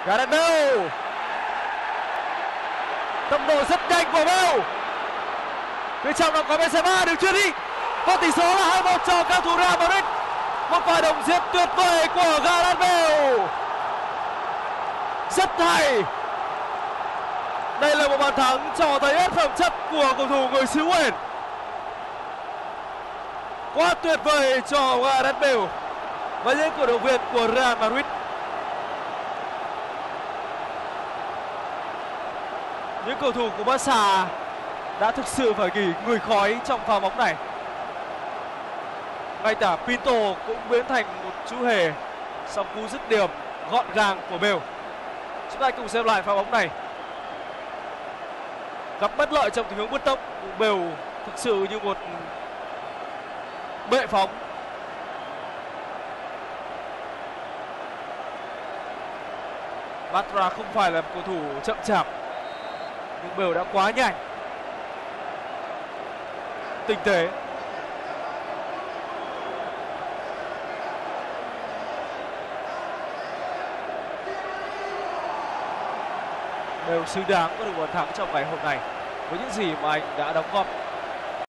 Gareth Bale, tốc độ rất nhanh của Bale. Phía trong đó có Benzema được chuyền đi và tỷ số là 2-1 cho cao thủ Real Madrid. Một pha đồng diễn tuyệt vời của Gareth Bale, rất hay. Đây là một bàn thắng cho thấy hết phẩm chất của cầu thủ người xứ Wales. Quá tuyệt vời cho Gareth Bale và những cổ động viên của Real Madrid. Những cầu thủ của Barca đã thực sự phải nghỉ người khói trong pha bóng này. Ngay cả Pinto cũng biến thành một chú hề sau cú dứt điểm gọn gàng của Bale. Chúng ta cùng xem lại pha bóng này. Gặp bất lợi trong tình huống bứt tốc, Bale thực sự như một bệ phóng. Bartra không phải là một cầu thủ chậm chạp, nhưng Bale đã quá nhanh, tinh tế. Bale xứng đáng có được bàn thắng trong ngày hôm nay với những gì mà anh đã đóng góp.